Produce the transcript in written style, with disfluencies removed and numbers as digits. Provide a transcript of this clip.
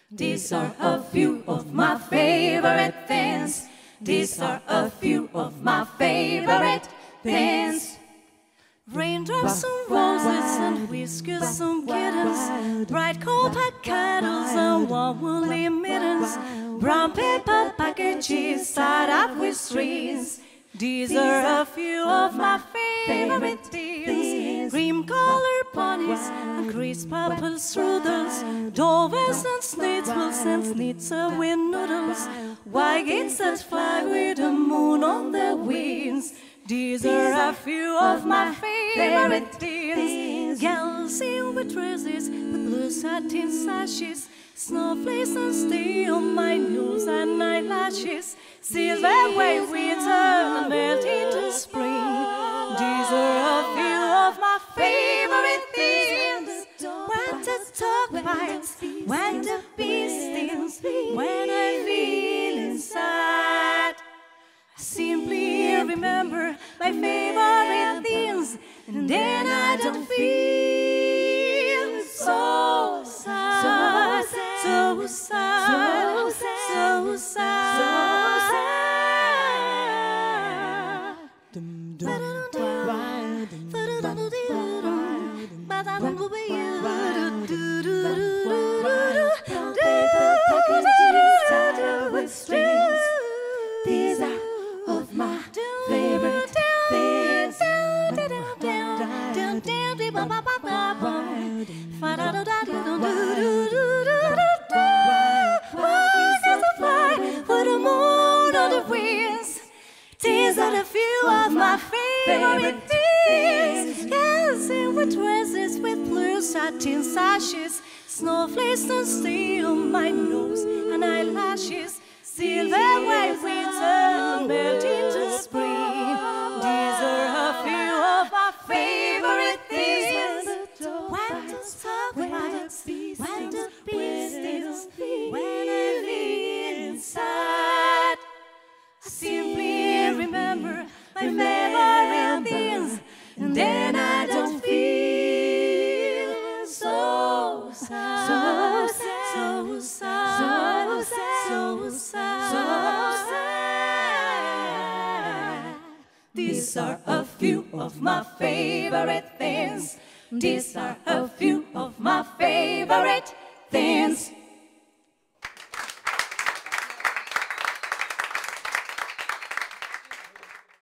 These are a few of my favorite things. These are a few of my favorite things. Raindrops and roses and whiskers and kittens, bright copper kettles and warm woolly mittens, brown paper packages tied up with strings. These are a few of my favorite things. Cream-colored ponies and crisp apple strudels, dovers and schnitzels and schnitzel with noodles, white geese that fly with the moon on their wings. These are a few of my favorite things. Gals in with dresses with blue satin sashes, snowflakes and stay on my nose and eyelashes, silver wave winter and melt into spring. These are a few of my favorite things. When the dog bites, when the bee stings, when I feel inside, I simply remember my favorite things, and then I don't feel so sad, so sad, so sad. These are of my favorite things. For the moon on the winds. These are a few of my favorite things. Yes, in with dresses with blue satin sashes, snowflakes and stay on my nose and eyelashes, silver white winter melt into spring. These are a few of my favorite things. When the sun rises, when the bee stings, when I feel inside, I simply remember my favorite things, and then I don't feel so sad, so sad, so sad, so sad. These are a few of my favorite things. These are a few of my favorite things.